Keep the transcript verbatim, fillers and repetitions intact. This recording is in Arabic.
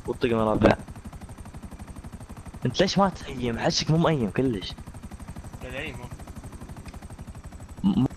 والطقم الرابع. انت ليش ما تهيم؟ حشك مو مقيم كلش. تدعيم. م-